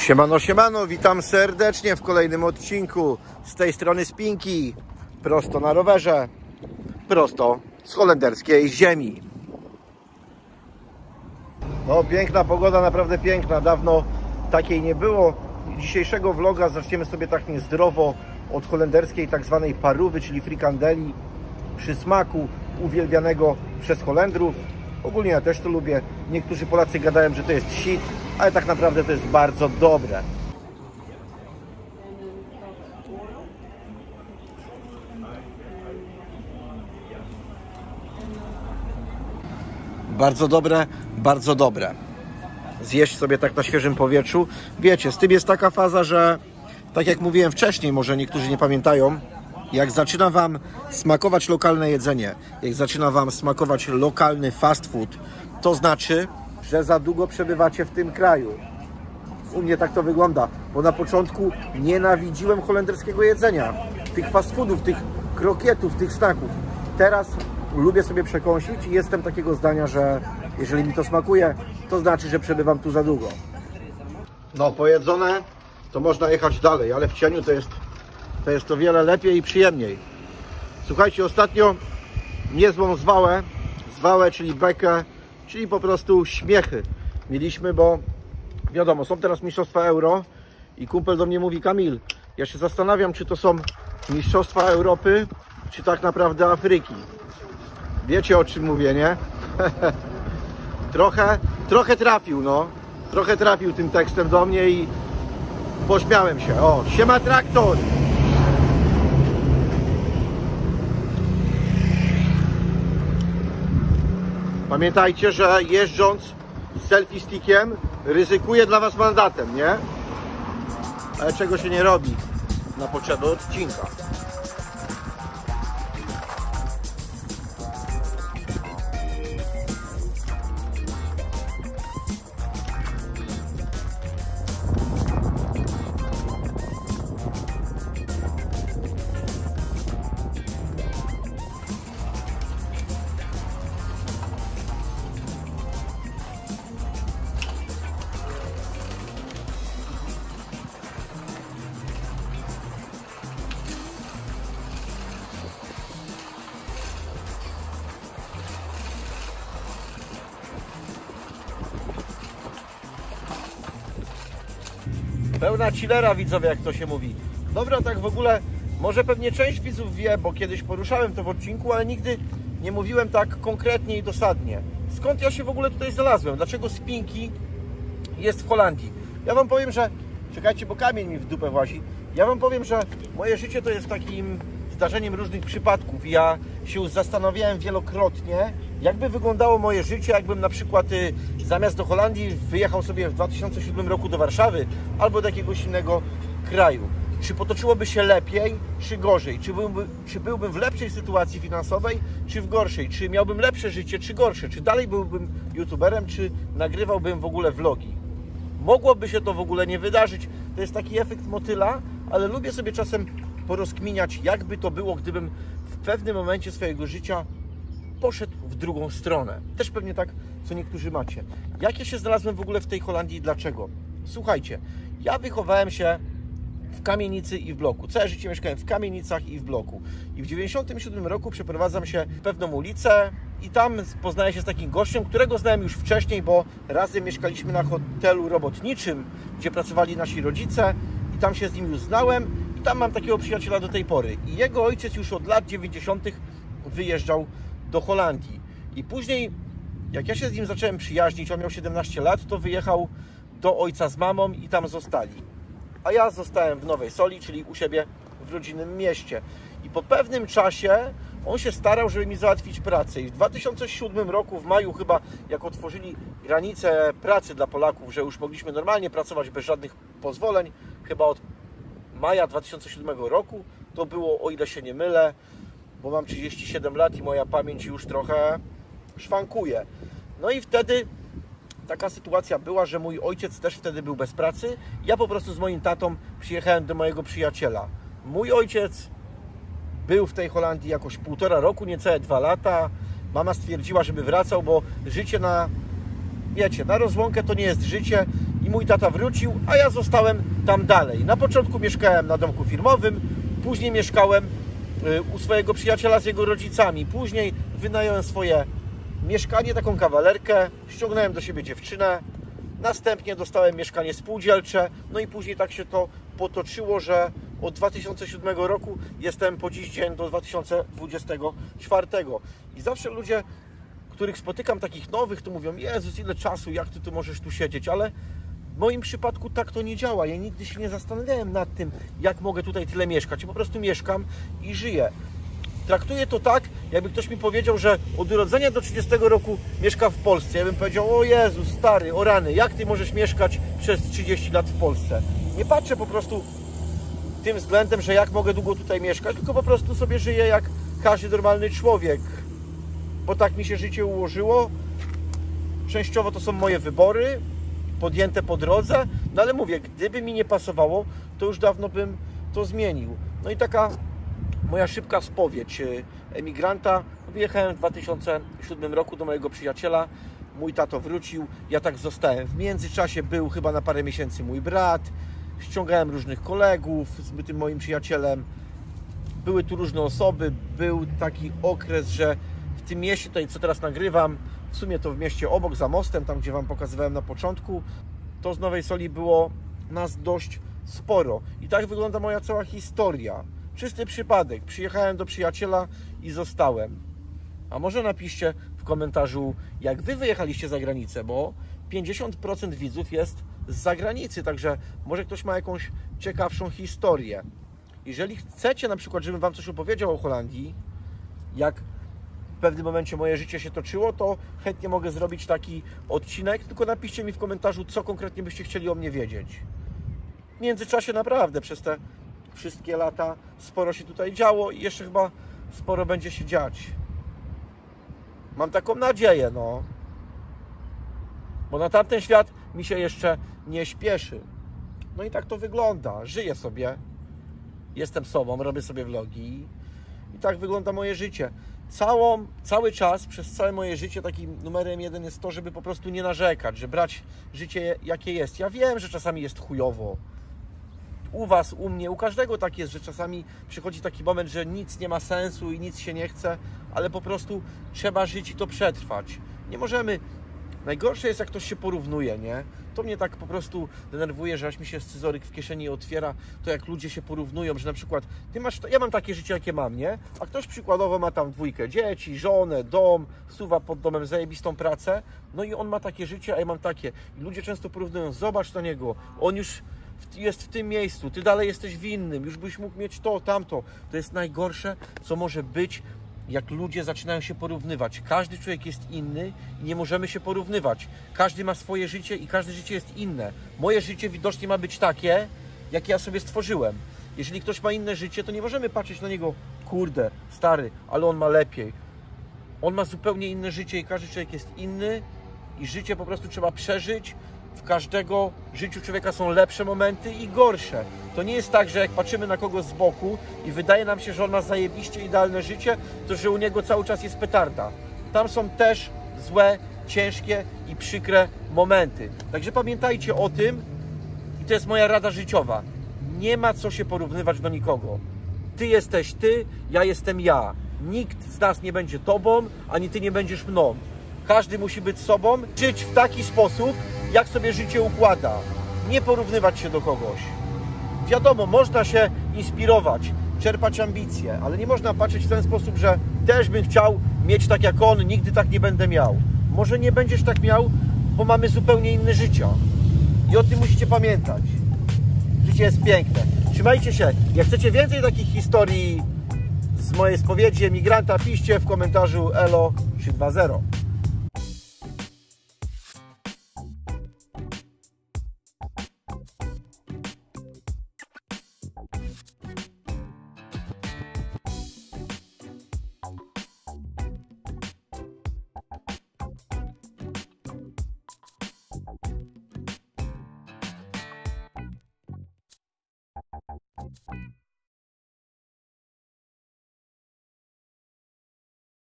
Siemano, siemano, witam serdecznie w kolejnym odcinku z tej strony Spinki, prosto na rowerze, prosto z holenderskiej ziemi. No, piękna pogoda, naprawdę piękna, dawno takiej nie było. Dzisiejszego vloga zaczniemy sobie tak niezdrowo od holenderskiej tak zwanej parówy, czyli frikandeli, przysmaku uwielbianego przez Holendrów. Ogólnie ja też to lubię. Niektórzy Polacy gadają, że to jest shit, ale tak naprawdę to jest bardzo dobre. Bardzo dobre, bardzo dobre. Zjeść sobie tak na świeżym powietrzu. Wiecie, z tym jest taka faza, że tak jak mówiłem wcześniej, może niektórzy nie pamiętają, jak zaczyna Wam smakować lokalne jedzenie, jak zaczyna Wam smakować lokalny fast food, to znaczy, że za długo przebywacie w tym kraju. U mnie tak to wygląda, bo na początku nienawidziłem holenderskiego jedzenia, tych fast foodów, tych krokietów, tych snaków. Teraz lubię sobie przekąsić i jestem takiego zdania, że jeżeli mi to smakuje, to znaczy, że przebywam tu za długo. No, pojedzone, to można jechać dalej, ale w cieniu to jest o wiele lepiej i przyjemniej. Słuchajcie, ostatnio niezłą zwałę, czyli bekę, czyli po prostu śmiechy mieliśmy, bo wiadomo, są teraz mistrzostwa Euro i kumpel do mnie mówi: Kamil, ja się zastanawiam, czy to są mistrzostwa Europy, czy tak naprawdę Afryki. Wiecie, o czym mówię, nie? trochę trafił, no. Trochę trafił tym tekstem do mnie i pośmiałem się. O, siema traktor! Pamiętajcie, że jeżdżąc z selfie stickiem ryzykuję dla Was mandatem, nie? Ale czego się nie robi na potrzeby odcinka. Pełna chillera, widzowie, jak to się mówi. Dobra, tak w ogóle, może pewnie część widzów wie, bo kiedyś poruszałem to w odcinku, ale nigdy nie mówiłem tak konkretnie i dosadnie. Skąd ja się w ogóle tutaj znalazłem? Dlaczego Spinki jest w Holandii? Ja Wam powiem, że... Czekajcie, bo kamień mi w dupę włazi. Ja Wam powiem, że moje życie to jest takim zdarzeniem różnych przypadków. Ja się zastanawiałem wielokrotnie, jakby wyglądało moje życie, jakbym na przykład zamiast do Holandii wyjechał sobie w 2007 roku do Warszawy albo do jakiegoś innego kraju. Czy potoczyłoby się lepiej, czy gorzej? Czy byłbym w lepszej sytuacji finansowej, czy w gorszej? Czy miałbym lepsze życie, czy gorsze? Czy dalej byłbym youtuberem, czy nagrywałbym w ogóle vlogi? Mogłoby się to w ogóle nie wydarzyć. To jest taki efekt motyla, ale lubię sobie czasem porozkminiać, jakby to było, gdybym w pewnym momencie swojego życia poszedł w drugą stronę. Też pewnie tak, co niektórzy macie. Jak ja się znalazłem w ogóle w tej Holandii i dlaczego? Słuchajcie, ja wychowałem się w kamienicy i w bloku. Całe życie mieszkałem w kamienicach i w bloku. I w 1997 roku przeprowadzam się w pewną ulicę i tam poznaję się z takim gościem, którego znałem już wcześniej, bo razem mieszkaliśmy na hotelu robotniczym, gdzie pracowali nasi rodzice i tam się z nim już znałem i tam mam takiego przyjaciela do tej pory. I jego ojciec już od lat 90. wyjeżdżał do Holandii. I później, jak ja się z nim zacząłem przyjaźnić, on miał 17 lat, to wyjechał do ojca z mamą i tam zostali. A ja zostałem w Nowej Soli, czyli u siebie w rodzinnym mieście. I po pewnym czasie on się starał, żeby mi załatwić pracę. I w 2007 roku, w maju chyba, jak otworzyli granice pracy dla Polaków, że już mogliśmy normalnie pracować bez żadnych pozwoleń, chyba od maja 2007 roku, to było, o ile się nie mylę, bo mam 37 lat i moja pamięć już trochę szwankuje. No i wtedy taka sytuacja była, że mój ojciec też wtedy był bez pracy. Ja po prostu z moim tatą przyjechałem do mojego przyjaciela. Mój ojciec był w tej Holandii jakoś 1,5 roku, niecałe 2 lata. Mama stwierdziła, żeby wracał, bo życie na, wiecie, na rozłąkę to nie jest życie i mój tata wrócił, a ja zostałem tam dalej. Na początku mieszkałem na domku firmowym, później mieszkałem u swojego przyjaciela z jego rodzicami. Później wynająłem swoje mieszkanie, taką kawalerkę, ściągnąłem do siebie dziewczynę, następnie dostałem mieszkanie spółdzielcze, no i później tak się to potoczyło, że od 2007 roku jestem po dziś dzień do 2024. I zawsze ludzie, których spotykam takich nowych, to mówią: Jezus, ile czasu, jak ty tu możesz tu siedzieć, ale w moim przypadku tak to nie działa. Ja nigdy się nie zastanawiałem nad tym, jak mogę tutaj tyle mieszkać. Ja po prostu mieszkam i żyję. Traktuję to tak, jakby ktoś mi powiedział, że od urodzenia do 30 roku mieszka w Polsce. Ja bym powiedział: o Jezus, stary, o rany, jak ty możesz mieszkać przez 30 lat w Polsce? Nie patrzę po prostu tym względem, że jak mogę długo tutaj mieszkać, tylko po prostu sobie żyję jak każdy normalny człowiek. Bo tak mi się życie ułożyło. Częściowo to są moje wybory, podjęte po drodze, no ale mówię, gdyby mi nie pasowało, to już dawno bym to zmienił. No i taka moja szybka spowiedź emigranta. Wyjechałem w 2007 roku do mojego przyjaciela, mój tato wrócił, ja tak zostałem. W międzyczasie był chyba na parę miesięcy mój brat, ściągałem różnych kolegów z tym moim przyjacielem, były tu różne osoby, był taki okres, że w tym mieście, tutaj co teraz nagrywam, w sumie to w mieście obok, za mostem, tam gdzie Wam pokazywałem na początku, to z Nowej Soli było nas dość sporo. I tak wygląda moja cała historia. Czysty przypadek. Przyjechałem do przyjaciela i zostałem. A może napiszcie w komentarzu, jak Wy wyjechaliście za granicę, bo 50% widzów jest z zagranicy, także może ktoś ma jakąś ciekawszą historię. Jeżeli chcecie na przykład, żebym Wam coś opowiedział o Holandii, jak w pewnym momencie moje życie się toczyło, to chętnie mogę zrobić taki odcinek, tylko napiszcie mi w komentarzu, co konkretnie byście chcieli o mnie wiedzieć. W międzyczasie naprawdę przez te wszystkie lata sporo się tutaj działo i jeszcze chyba sporo będzie się dziać. Mam taką nadzieję, no. Bo na tamten świat mi się jeszcze nie śpieszy. No i tak to wygląda. Żyję sobie. Jestem sobą, robię sobie vlogi. I tak wygląda moje życie. Cały czas, przez całe moje życie takim numerem jeden jest to, żeby po prostu nie narzekać, że brać życie jakie jest. Ja wiem, że czasami jest chujowo. U Was, u mnie, u każdego tak jest, że czasami przychodzi taki moment, że nic nie ma sensu i nic się nie chce, ale po prostu trzeba żyć i to przetrwać. Nie możemy... Najgorsze jest, jak ktoś się porównuje, nie? To mnie tak po prostu denerwuje, że aż mi się scyzoryk w kieszeni otwiera, to jak ludzie się porównują, że na przykład ja mam takie życie, jakie mam, nie? A ktoś przykładowo ma tam 2 dzieci, żonę, dom, suwa pod domem, zajebistą pracę, no i on ma takie życie, a ja mam takie. I ludzie często porównują: zobacz na niego, on już jest w tym miejscu, ty dalej jesteś w innym, już byś mógł mieć to, tamto. To jest najgorsze, co może być, jak ludzie zaczynają się porównywać. Każdy człowiek jest inny i nie możemy się porównywać. Każdy ma swoje życie i każde życie jest inne. Moje życie widocznie ma być takie, jakie ja sobie stworzyłem. Jeżeli ktoś ma inne życie, to nie możemy patrzeć na niego: kurde, stary, ale on ma lepiej. On ma zupełnie inne życie i każdy człowiek jest inny i życie po prostu trzeba przeżyć. W każdego życiu człowieka są lepsze momenty i gorsze. To nie jest tak, że jak patrzymy na kogoś z boku i wydaje nam się, że on ma zajebiście idealne życie, to że u niego cały czas jest petarda. Tam są też złe, ciężkie i przykre momenty. Także pamiętajcie o tym i to jest moja rada życiowa. Nie ma co się porównywać do nikogo. Ty jesteś ty, ja jestem ja. Nikt z nas nie będzie tobą, ani ty nie będziesz mną. Każdy musi być sobą, żyć w taki sposób, jak sobie życie układa. Nie porównywać się do kogoś. Wiadomo, można się inspirować, czerpać ambicje, ale nie można patrzeć w ten sposób, że też bym chciał mieć tak jak on, nigdy tak nie będę miał. Może nie będziesz tak miał, bo mamy zupełnie inne życia. I o tym musicie pamiętać. Życie jest piękne. Trzymajcie się. Jak chcecie więcej takich historii z mojej spowiedzi emigranta, piszcie w komentarzu Elo 320.